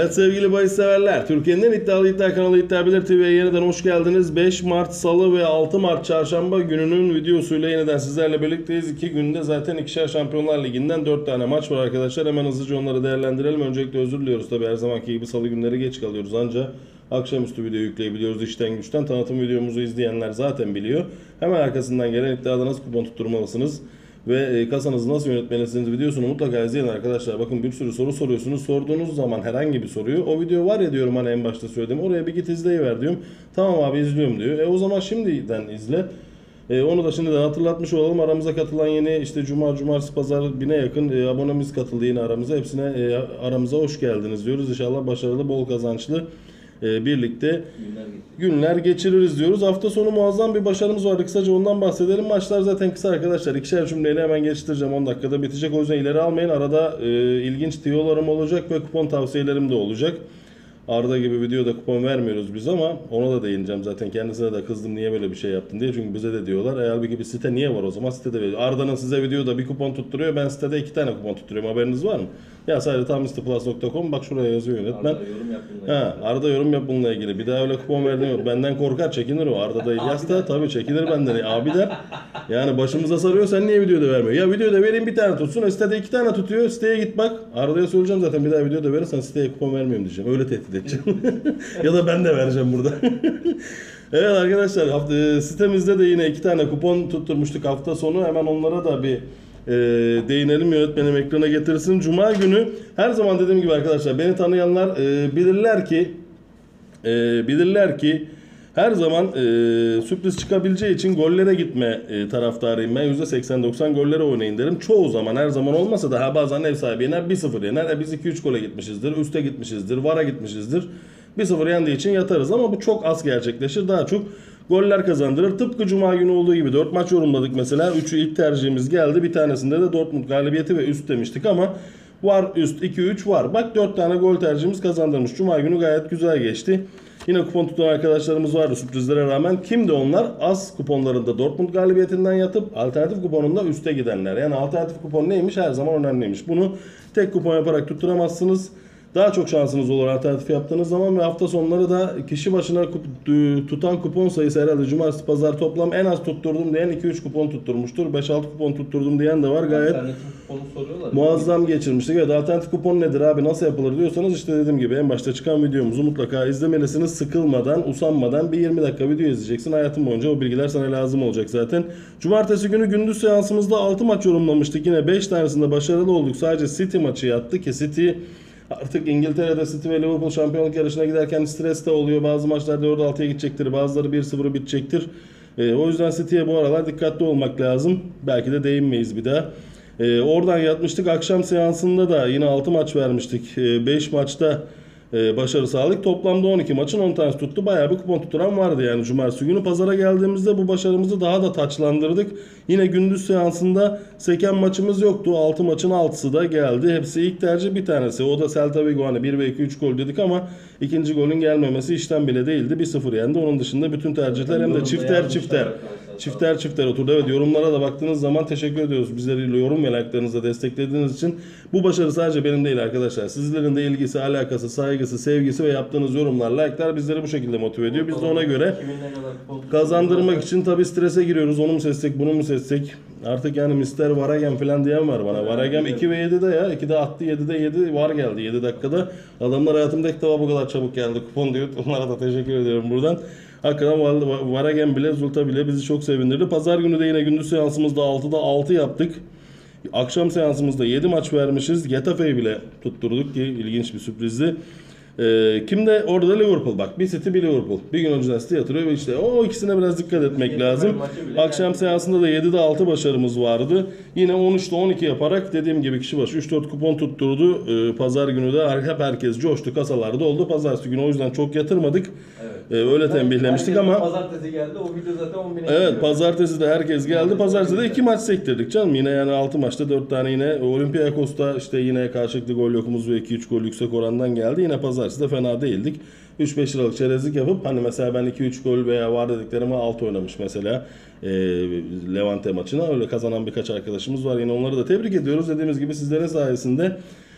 Evet sevgili bahis severler, Türkiye'nin en iddialı iddia kanalı İddia Bilir TV'ye yeniden hoş geldiniz. 5 Mart Salı ve 6 Mart Çarşamba gününün videosuyla yeniden sizlerle birlikteyiz. 2 günde zaten ikişer Şampiyonlar Ligi'nden 4 tane maç var arkadaşlar. Hemen hızlıca onları değerlendirelim. Öncelikle özür diliyoruz tabi, her zamanki gibi salı günleri geç kalıyoruz. Ancak akşamüstü video yükleyebiliyoruz işten güçten. Tanıtım videomuzu izleyenler zaten biliyor. Hemen arkasından gelen iddiada nasıl kupon tutturmalısınız ve kasanızı nasıl yönetmelisiniz videosunu mutlaka izleyin arkadaşlar. Bakın bir sürü soru soruyorsunuz. Sorduğunuz zaman herhangi bir soruyu, o video var ya diyorum, hani en başta söyledim, oraya bir git izleyiver diyorum. Tamam abi izliyorum diyor. O zaman şimdiden izle. Onu da şimdiden hatırlatmış olalım. Aramıza katılan yeni işte cumartesi, pazar 1000'e yakın abonemiz katıldı yine aramıza. Hepsine aramıza hoş geldiniz diyoruz. İnşallah başarılı, bol kazançlı birlikte günler geçiririz diyoruz. Hafta sonu muazzam bir başarımız vardı. Kısaca ondan bahsedelim. Maçlar zaten kısa arkadaşlar. İkişer cümleyle hemen geçtireceğim. 10 dakikada bitecek. O yüzden ileri almayın. Arada ilginç tiyolarım olacak ve kupon tavsiyelerim de olacak. Arda gibi videoda kupon vermiyoruz biz ama ona da değineceğim zaten. Kendisine de kızdım niye böyle bir şey yaptın diye. Çünkü bize de diyorlar. Halbuki bir site niye var o zaman? Sitede veriyor. Arda'nın size videoda bir kupon tutturuyor. Ben sitede 2 tane kupon tutturuyorum. Haberiniz var mı? Ya sadece tamlisteplus.com, bak şuraya yazıyor yönetmen. Arda yorum yap bununla ilgili. Arda yorum yap bununla ilgili. Bir daha öyle kupon verdim yok. Benden korkar, çekinir o. Arda da İlyas da tabii çekinir benden. Abi der. Yani başımıza sarıyor, sen niye videoda vermiyor? Ya videoda vereyim bir tane tutsun. Sitede 2 tane tutuyor. Siteye git bak. Arda'ya söyleyeceğim zaten, bir daha videoda verirsen siteye kupon vermiyorum diyeceğim. Öyle tehdit edeceğim. Ya da ben de vereceğim burada. Evet arkadaşlar, sitemizde de yine 2 tane kupon tutturmuştuk hafta sonu. Hemen onlara da bir değinelim, yönetmenim ekrana getirsin. Cuma günü her zaman dediğim gibi arkadaşlar, beni tanıyanlar bilirler ki her zaman sürpriz çıkabileceği için gollere gitme taraftarıyım ben. %80-90 gollere oynayın derim. Çoğu zaman, her zaman olmasa da bazen ev sahibi yener, 1-0 yener. Biz 2-3 gole gitmişizdir, üste gitmişizdir, VAR'a gitmişizdir. 1-0 yendiği için yatarız ama bu çok az gerçekleşir. Daha çok goller kazandırır. Tıpkı Cuma günü olduğu gibi 4 maç yorumladık mesela. 3'ü ilk tercihimiz geldi. Bir tanesinde de Dortmund galibiyeti ve üst demiştik ama var üst, 2-3 var. Bak 4 tane gol tercihimiz kazandırmış. Cuma günü gayet güzel geçti. Yine kupon tutan arkadaşlarımız vardı sürprizlere rağmen. Kimdi onlar? Az kuponlarında Dortmund galibiyetinden yatıp alternatif kuponunda üste gidenler. Yani alternatif kupon neymiş? Her zaman önemliymiş. Bunu tek kupon yaparak tutturamazsınız. Daha çok şansınız olur alternatif yaptığınız zaman ve hafta sonları da kişi başına tutan kupon sayısı herhalde cumartesi pazar toplam en az tutturdum diyen 2-3 kupon tutturmuştur. 5-6 kupon tutturdum diyen de var. Gayet muazzam geçirmiştik. Evet, alternatif kupon nedir abi, nasıl yapılır diyorsanız işte dediğim gibi en başta çıkan videomuzu mutlaka izlemelisiniz. Sıkılmadan, usanmadan bir 20 dakika video izleyeceksin. Hayatın boyunca o bilgiler sana lazım olacak zaten. Cumartesi günü gündüz seansımızda 6 maç yorumlamıştık. Yine 5 tanesinde başarılı olduk. Sadece City maçı yattı ki City artık İngiltere'de City ve Liverpool şampiyonluk yarışına giderken stres de oluyor. Bazı maçlarda 4-6'ya gidecektir. Bazıları 1-0'ı bitecektir. O yüzden City'ye bu aralar dikkatli olmak lazım. Belki de değinmeyiz bir daha. Oradan yatmıştık. Akşam seansında da yine 6 maç vermiştik. 5 maçta başarı sağladık. Toplamda 12 maçın 10 tanesi tuttu. Bayağı bir kupon tuturan vardı yani cumartesi günü. Pazara geldiğimizde bu başarımızı daha da taçlandırdık. Yine gündüz seansında seken maçımız yoktu. 6 maçın 6'sı da geldi. Hepsi ilk tercih, bir tanesi. O da Celta Vigo, hani 1 ve 2-3 gol dedik ama ikinci golün gelmemesi işten bile değildi. 1-0 yendi. Onun dışında bütün tercihler hem de çifter oturdu. Evet, yorumlara da baktığınız zaman teşekkür ediyoruz. Bizleri yorum ve like'larınızla desteklediğiniz için. Bu başarı sadece benim değil arkadaşlar. Sizlerin de ilgisi, alakası, saygısı, sevgisi ve yaptığınız yorumlar, like'lar bizleri bu şekilde motive ediyor. Biz de ona göre kazandırmak için tabi strese giriyoruz. Onu mu seçsek, bunu mu seçsek? Artık yani Mr. Varagem falan diyen var bana. Varagem 2 ve 7'de ya. 2'de attı, 7'de 7 var geldi 7 dakikada. Adamlar hayatımda ilk defa bu kadar çabuk geldi kupon diyor. Onlara da teşekkür ediyorum buradan. Hakikaten Varagem bile, Zulta bile bizi çok sevindirdi. Pazar günü de yine gündüz seansımızda 6'da 6 yaptık. Akşam seansımızda 7 maç vermişiz. Getafe'yi bile tutturduk ki ilginç bir sürprizdi. Kimde orada da Liverpool, bak bir City bir Liverpool. Bir gün önceden City yatırıyor ve işte o ikisine biraz dikkat etmek lazım. Akşam seansında da 7'de 6 başarımız vardı. Yine 13'te 12 yaparak dediğim gibi kişi başı 3-4 kupon tutturdu. Pazar günü de hep herkes coştu, kasalarda oldu. Pazartesi günü o yüzden çok yatırmadık. Evet. Öyle tembihlemiştik ama pazartesi geldi, o video zaten 10.000'e evet, pazartesi de herkes geldi. Pazartesi de 2 maç sektirdik canım. Yine yani 6 maçta 4 tane yine. Olympiakos'ta işte yine karşılıklı gol yokumuz ve 2-3 gol yüksek orandan geldi. Yine pazartesi de fena değildik. 3-5 liralık çerezlik yapıp hani mesela ben 2-3 gol veya var dediklerime 6 oynamış mesela Levante maçına. Öyle kazanan birkaç arkadaşımız var. Yine onları da tebrik ediyoruz. Dediğimiz gibi sizlerin sayesinde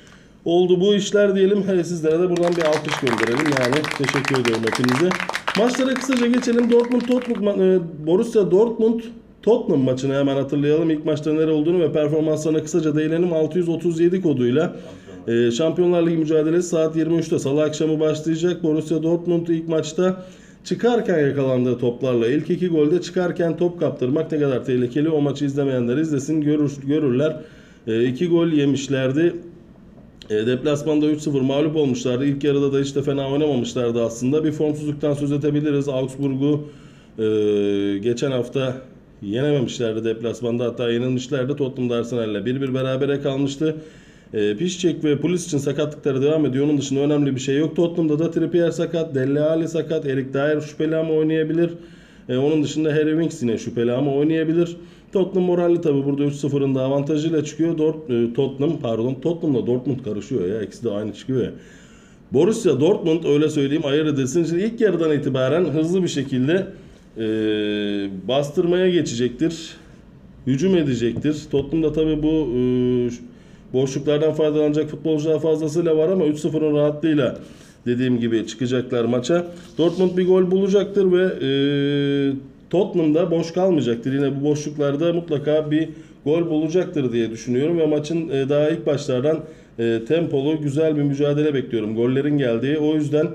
Oldu bu işler diyelim. Sizlere de buradan bir alkış gönderelim. Yani teşekkür ediyorum hepinize. Maçlara kısaca geçelim. Borussia Dortmund Tottenham maçını hemen hatırlayalım. İlk maçta neler olduğunu ve performanslarına kısaca değinelim. 637 koduyla Şampiyonlar Ligi mücadelesi saat 23'te Salı akşamı başlayacak. Borussia Dortmund ilk maçta çıkarken yakalandığı toplarla ilk iki golde çıkarken top kaptırmak ne kadar tehlikeli, o maçı izlemeyenler izlesin görürler. 2 gol yemişlerdi. Deplasmanda 3-0 mağlup olmuşlardı. İlk yarıda da hiç de fena oynamamışlardı aslında. Bir formsuzluktan söz edebiliriz. Augsburg'u geçen hafta yenememişlerdi deplasmanda. Hatta yenilmişlerdi. Tottenham'da Arsenal'le 1-1 berabere kalmıştı. Piszczek ve Pulisic'in sakatlıkları devam ediyor. Onun dışında önemli bir şey yok. Tottenham'da da Trippier sakat, Dele Alli sakat, Eric Dyer şüpheli ama oynayabilir. Onun dışında Harry Winks yine şüpheli ama oynayabilir. Tottenham moralli tabi, burada 3-0'ın da avantajıyla çıkıyor. Tottenham'la Dortmund karışıyor ya. İkisi de aynı çıkıyor ya. Borussia Dortmund, öyle söyleyeyim, ayırt edilsin. Şimdi ilk yarıdan itibaren hızlı bir şekilde bastırmaya geçecektir. Hücum edecektir. Tottenham'da tabi bu boşluklardan faydalanacak futbolcular fazlasıyla var ama 3-0'ın rahatlığıyla dediğim gibi çıkacaklar maça. Dortmund bir gol bulacaktır ve Tottenham'da boş kalmayacaktır. Yine bu boşluklarda mutlaka bir gol bulacaktır diye düşünüyorum ve maçın daha ilk başlardan tempolu güzel bir mücadele bekliyorum. Gollerin geldiği. O yüzden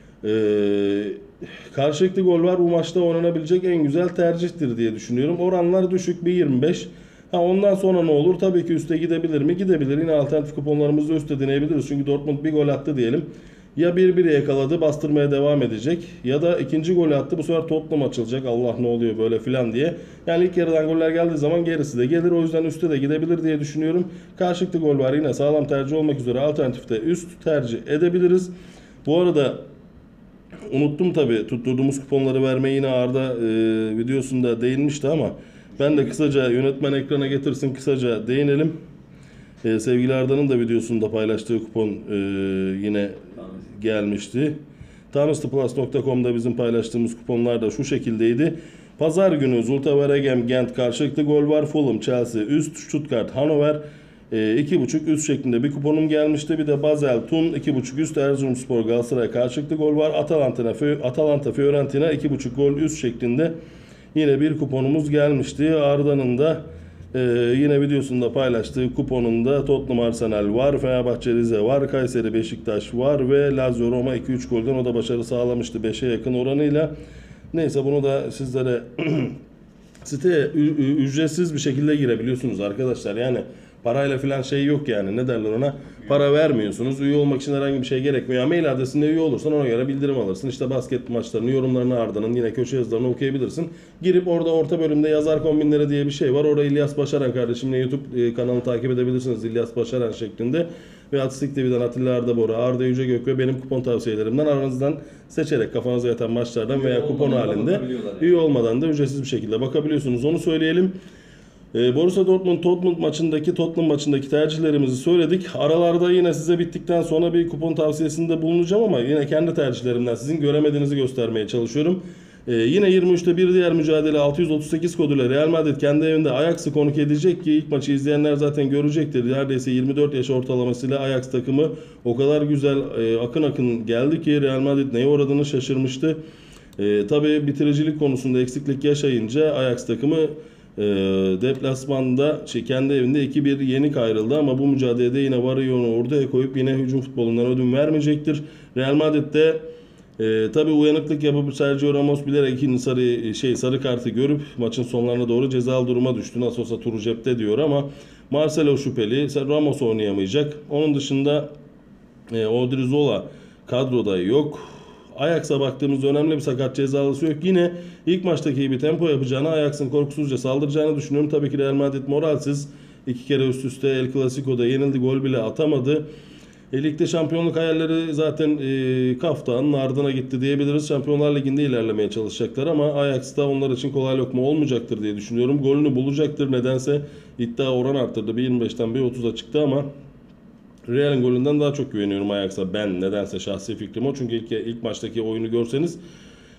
karşılıklı gol var. Bu maçta oynanabilecek en güzel tercihtir diye düşünüyorum. Oranlar düşük, 1.25. Ondan sonra ne olur? Tabii ki üste gidebilir mi? Gidebilir. Yine alternatif kuponlarımızda üste deneyebiliriz. Çünkü Dortmund bir gol attı diyelim. Ya 1-1'e yakaladı, bastırmaya devam edecek. Ya da ikinci golü attı, bu sefer Tottenham açılacak. Allah ne oluyor böyle filan diye. Yani ilk yarıdan goller geldiği zaman gerisi de gelir. O yüzden üste de gidebilir diye düşünüyorum. Karşılıklı gol var. Yine sağlam tercih olmak üzere alternatifte üst tercih edebiliriz. Bu arada unuttum tabii, tutturduğumuz kuponları vermeyi, yine Arda videosunda değinmişti ama ben de kısaca, yönetmen ekrana getirsin, kısaca değinelim. Sevgili Arda'nın da videosunda paylaştığı kupon yine gelmişti. Tanrıstaplus.com'da bizim paylaştığımız kuponlar da şu şekildeydi. Pazar günü Zulte Waregem Gent karşılıklı gol var. Fulham Chelsea üst, Stuttgart Hannover 2.5 üst şeklinde bir kuponum gelmişti. Bir de Basel Thun 2.5 üst, Erzurumspor Galatasaray karşılıklı gol var. Atalanta Fiorentina 2.5 gol üst şeklinde yine bir kuponumuz gelmişti. Arda'nın da yine videosunda paylaştığı kuponunda Tottenham Arsenal var, Fenerbahçe Rize var, Kayseri Beşiktaş var ve Lazio Roma 2-3 golden o da başarı sağlamıştı 5'e yakın oranıyla. Neyse, bunu da sizlere siteye ücretsiz bir şekilde girebiliyorsunuz arkadaşlar. Yani parayla filan şey yok yani, ne derler ona, para vermiyorsunuz. Üye olmak için herhangi bir şey gerekmiyor. Mail adresinde üye olursan ona göre bildirim alırsın. İşte basket maçlarını, yorumlarını, Arda'nın yine köşe yazılarını okuyabilirsin. Girip orada orta bölümde yazar kombinleri diye bir şey var. Orada İlyas Başaran kardeşimle YouTube kanalını takip edebilirsiniz, İlyas Başaran şeklinde. Ve Atistik TV'den Atilla Ardabora, Arda Yüce Gök ve benim kupon tavsiyelerimden aranızdan seçerek kafanıza yatan maçlardan veya kupon halinde, üye olmadan da ücretsiz bir şekilde bakabiliyorsunuz. Onu söyleyelim. Borussia Dortmund Tottenham maçındaki tercihlerimizi söyledik. Aralarda yine size bittikten sonra bir kupon tavsiyesinde bulunacağım ama yine kendi tercihlerimden sizin göremediğinizi göstermeye çalışıyorum. Yine 23'te bir diğer mücadele 638 koduyla Real Madrid kendi evinde Ajax'ı konuk edecek ki ilk maçı izleyenler zaten görecektir. Neredeyse 24 yaş ortalamasıyla Ajax takımı o kadar güzel akın akın geldi ki Real Madrid neye uğradığını şaşırmıştı. Tabii bitiricilik konusunda eksiklik yaşayınca Ajax takımı deplasmanda kendi evinde 2-1 yenik ayrıldı ama bu mücadelede yine Vario'nu ortaya koyup yine hücum futbolundan ödün vermeyecektir. Real Madrid'de tabii uyanıklık yapıp Sergio Ramos bilerek ikinci sarı kartı görüp maçın sonlarına doğru cezalı duruma düştü. Nasıl olsa turu cepte diyor ama Marcelo şüpheli, Ramos oynayamayacak. Onun dışında Odriozola kadroda yok. Ajax'a baktığımızda önemli bir sakat cezalısı yok. Yine ilk maçtaki gibi tempo yapacağını, Ajax'ın korkusuzca saldıracağını düşünüyorum. Tabii ki Real Madrid moralsiz. 2 kere üst üste El Clasico'da yenildi, gol bile atamadı. Ligde şampiyonluk hayalleri zaten kaftanın ardına gitti diyebiliriz. Şampiyonlar Ligi'nde ilerlemeye çalışacaklar ama Ajax'ta onlar için kolay lokma olmayacaktır diye düşünüyorum. Golünü bulacaktır. Nedense iddia oran arttırdı. 1.25'ten 1.30'a çıktı ama Real'in golünden daha çok güveniyorum Ajax'a ben. Nedense şahsi fikrim o. Çünkü ilk maçtaki oyunu görseniz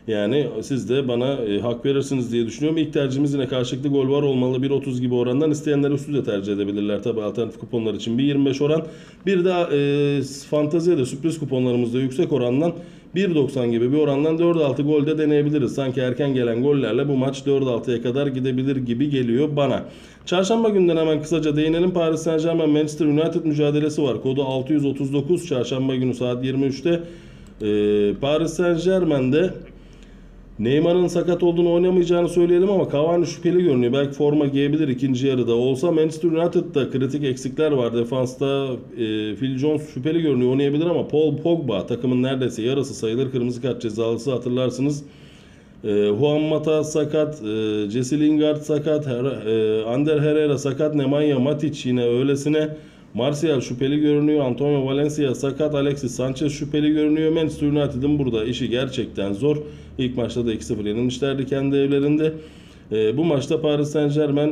Yani siz de bana hak verirsiniz diye düşünüyorum. İlk tercihimiz yine karşılıklı gol var olmalı. 1.30 gibi orandan. İsteyenler üstü de tercih edebilirler tabii alternatif kuponlar için. 1.25 oran. Bir de fanteziye de sürpriz kuponlarımızda yüksek orandan 1.90 gibi bir orandan 4.6 gol de deneyebiliriz. Sanki erken gelen gollerle bu maç 4.6'ya kadar gidebilir gibi geliyor bana. Çarşamba günden hemen kısaca değinelim. Paris Saint-Germain Manchester United mücadelesi var. Kodu 639. Çarşamba günü saat 23'te. Paris Saint-Germain'de Neymar'ın sakat olduğunu oynamayacağını söyleyelim ama Cavani şüpheli görünüyor. Belki forma giyebilir ikinci yarıda olsa. Manchester United'da kritik eksikler var. Defansta Phil Jones şüpheli görünüyor, oynayabilir ama Paul Pogba takımın neredeyse yarısı sayılır. Kırmızı kart cezalısı hatırlarsınız. Juan Mata sakat, Jesse Lingard sakat, Ander Herrera sakat, Nemanja Matic yine öylesine. Martial şüpheli görünüyor. Antonio Valencia sakat. Alexis Sanchez şüpheli görünüyor. Manchester United'ın burada işi gerçekten zor. İlk maçta da 2-0 yenilmişlerdi kendi evlerinde. Bu maçta Paris Saint-Germain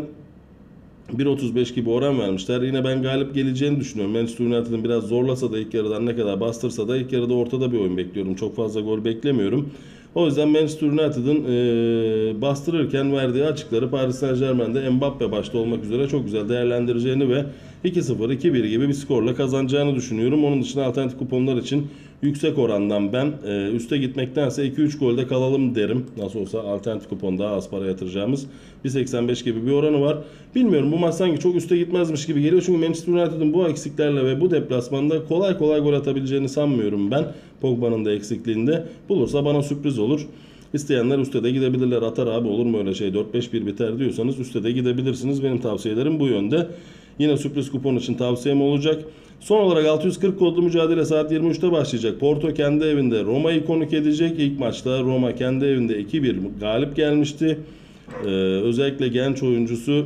1.35 gibi oran vermişler. Yine ben galip geleceğini düşünüyorum. Manchester United'ın biraz zorlasa da ilk yarıdan ne kadar bastırsa da ilk yarıda ortada bir oyun bekliyorum. Çok fazla gol beklemiyorum. O yüzden Manchester United'ın bastırırken verdiği açıkları Paris Saint-Germain'de Mbappe başta olmak üzere çok güzel değerlendireceğini ve 2-0, 2-1 gibi bir skorla kazanacağını düşünüyorum. Onun dışında alternatif kuponlar için yüksek orandan ben üste gitmektense 2-3 golde kalalım derim. Nasıl olsa alternatif kupon daha az para yatıracağımız 1.85 gibi bir oranı var. Bilmiyorum, bu maç sanki çok üste gitmezmiş gibi geliyor. Çünkü Manchester United'ın bu eksiklerle ve bu deplasmanda kolay kolay gol atabileceğini sanmıyorum ben. Pogba'nın da eksikliğinde. Bulursa bana sürpriz olur. İsteyenler üste de gidebilirler. Atar abi olur mu öyle şey, 4-5-1 biter diyorsanız üste de gidebilirsiniz. Benim tavsiyelerim bu yönde. Yine sürpriz kupon için tavsiyem olacak. Son olarak 640 kodlu mücadele saat 23'te başlayacak. Porto kendi evinde Roma'yı konuk edecek. İlk maçta Roma kendi evinde 2-1 galip gelmişti. Özellikle genç oyuncusu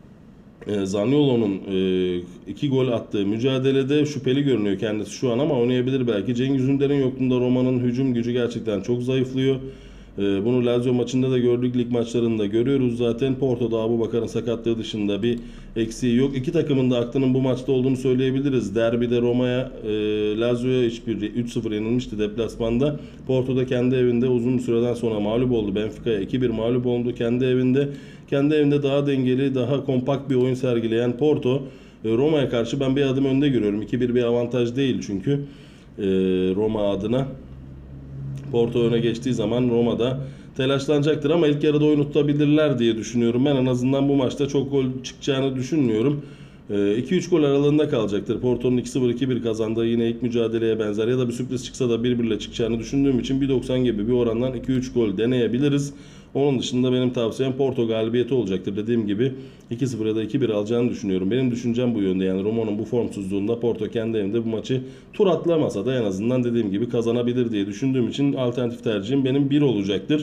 Zaniolo'nun 2 gol attığı mücadelede şüpheli görünüyor kendisi şu an ama oynayabilir belki. Cengiz Ünder'in yokluğunda Roma'nın hücum gücü gerçekten çok zayıflıyor. Bunu Lazio maçında da gördük, lig maçlarında görüyoruz zaten. Porto'da Abubakar'ın sakatlığı dışında bir eksiği yok. İki takımın da aklının bu maçta olduğunu söyleyebiliriz. Derbide Roma'ya, Lazio'ya 3-0 yenilmişti deplasmanda. Porto'da kendi evinde uzun süreden sonra mağlup oldu. Benfica'ya 2-1 mağlup oldu kendi evinde. Kendi evinde daha dengeli, daha kompakt bir oyun sergileyen Porto, Roma'ya karşı ben bir adım önde görüyorum. 2-1 bir avantaj değil çünkü Roma adına. Porto öne geçtiği zaman Roma'da telaşlanacaktır ama ilk yarıda oyunu tutabilirler diye düşünüyorum. Ben en azından bu maçta çok gol çıkacağını düşünmüyorum. 2-3 gol aralığında kalacaktır. Porto'nun 2-0 2-1 kazandığı yine ilk mücadeleye benzer ya da bir sürpriz çıksa da 1-1 ile çıkacağını düşündüğüm için 1.90 gibi bir orandan 2-3 gol deneyebiliriz. Onun dışında benim tavsiyem Porto galibiyeti olacaktır. Dediğim gibi 2-0 ya da 2-1 alacağını düşünüyorum. Benim düşüncem bu yönde. Yani Roma'nın bu formsuzluğunda Porto kendi evinde bu maçı tur atlamasa da en azından dediğim gibi kazanabilir diye düşündüğüm için alternatif tercihim benim 1 olacaktır.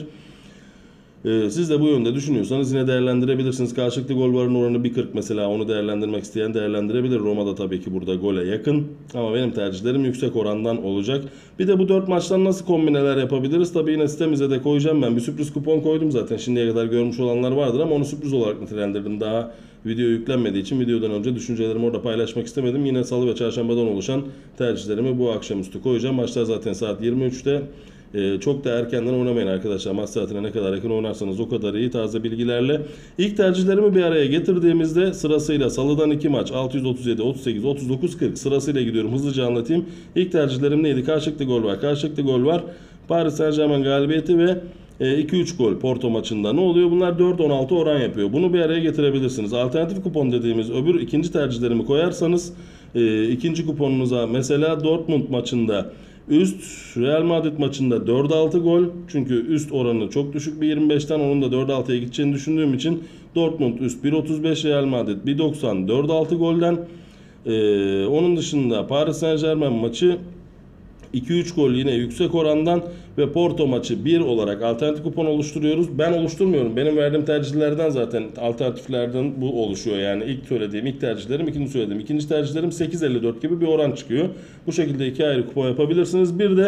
Siz de bu yönde düşünüyorsanız yine değerlendirebilirsiniz. Karşılıklı gol varın oranı 1.40 mesela, onu değerlendirmek isteyen değerlendirebilir. Roma'da tabii ki burada gole yakın ama benim tercihlerim yüksek orandan olacak. Bir de bu 4 maçtan nasıl kombineler yapabiliriz? Tabii yine sitemize de koyacağım ben. Bir sürpriz kupon koydum zaten. Şimdiye kadar görmüş olanlar vardır ama onu sürpriz olarak nitelendirdim. Daha video yüklenmediği için videodan önce düşüncelerimi orada paylaşmak istemedim. Yine salı ve çarşambadan oluşan tercihlerimi bu akşamüstü koyacağım. Maçlar zaten saat 23'te. Çok da erkenden oynamayın arkadaşlar. Maç saatine ne kadar yakın oynarsanız o kadar iyi, taze bilgilerle. İlk tercihlerimi bir araya getirdiğimizde sırasıyla salıdan 2 maç 637, 38, 39, 40 sırasıyla gidiyorum. Hızlıca anlatayım. İlk tercihlerim neydi? Karşılıklı gol var. Karşılıklı gol var. Paris Saint-Germain galibiyeti ve 2-3 gol Porto maçında. Ne oluyor? Bunlar 4-16 oran yapıyor. Bunu bir araya getirebilirsiniz. Alternatif kupon dediğimiz öbür ikinci tercihlerimi koyarsanız ikinci kuponunuza mesela Dortmund maçında üst, Real Madrid maçında 4-6 gol. Çünkü üst oranı çok düşük bir 25'ten, onun da 4-6'ya gideceğini düşündüğüm için Dortmund üst 1.35, Real Madrid 1.90 4-6 golden. Onun dışında Paris Saint-Germain maçı 2-3 gol yine yüksek orandan ve Porto maçı 1 olarak alternatif kupon oluşturuyoruz. Ben oluşturmuyorum. Benim verdiğim tercihlerden zaten alternatiflerden bu oluşuyor. Yani ilk söylediğim ilk tercihlerim, ikinci söylediğim ikinci tercihlerim 8.54 gibi bir oran çıkıyor. Bu şekilde iki ayrı kupon yapabilirsiniz. Bir de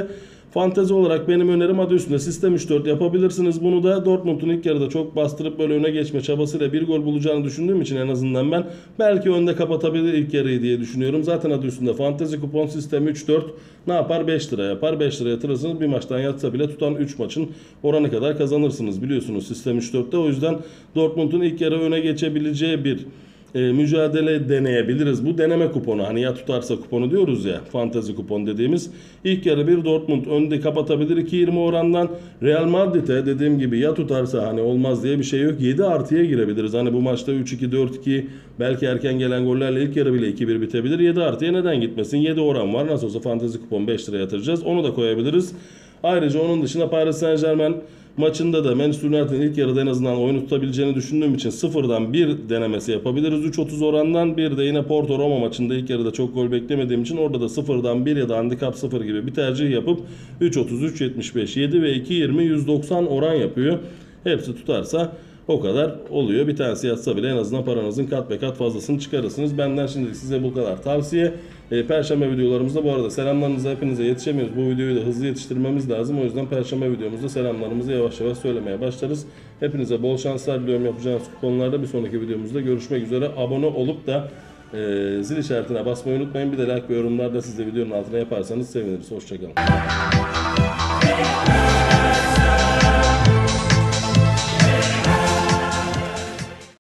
Fantezi olarak benim önerim adı üstünde sistem 3-4 yapabilirsiniz. Bunu da Dortmund'un ilk yarıda çok bastırıp böyle öne geçme çabasıyla bir gol bulacağını düşündüğüm için en azından ben belki önde kapatabilir ilk yarıyı diye düşünüyorum. Zaten adı üstünde fantezi kupon sistemi 3-4 ne yapar? 5 lira yapar. 5 lira yatırırsınız bir maçtan yatsa bile tutan 3 maçın oranı kadar kazanırsınız biliyorsunuz sistem 3-4'te. O yüzden Dortmund'un ilk yarı öne geçebileceği bir mücadele deneyebiliriz. Bu deneme kuponu, hani ya tutarsa kuponu diyoruz ya, fantezi kupon dediğimiz. İlk yarı bir Dortmund önde kapatabilir 2.20 orandan. Real Madrid'e dediğim gibi ya tutarsa, hani olmaz diye bir şey yok, 7 artıya girebiliriz. Hani bu maçta 3-2 4-2 belki erken gelen gollerle ilk yarı bile 2-1 bitebilir. 7 artıya neden gitmesin? 7 oran var. Nasıl olsa fantezi kupon 5 lira yatıracağız. Onu da koyabiliriz. Ayrıca onun dışında Paris Saint-Germain maçında da Manchester United'in ilk yarıda en azından oyunu tutabileceğini düşündüğüm için sıfırdan 1 denemesi yapabiliriz. 3.30 orandan, bir de yine Porto Roma maçında ilk yarıda çok gol beklemediğim için orada da sıfırdan 1 ya da handikap 0 gibi bir tercih yapıp 3.30, 3.75, 7 ve 2.20 190 oran yapıyor. Hepsi tutarsa o kadar oluyor. Bir tanesi yatsa bile en azından paranızın kat be kat fazlasını çıkarırsınız. Benden şimdilik size bu kadar tavsiye. Perşembe videolarımızda bu arada selamlarınızı hepinize yetişemiyoruz. Bu videoyu da hızlı yetiştirmemiz lazım. O yüzden Perşembe videomuzda selamlarımızı yavaş yavaş söylemeye başlarız. Hepinize bol şanslar diliyorum yapacağınız kuponlarda. Bir sonraki videomuzda görüşmek üzere. Abone olup da zil işaretine basmayı unutmayın. Bir de like ve yorumlarda siz de videonun altına yaparsanız seviniriz. Hoşçakalın.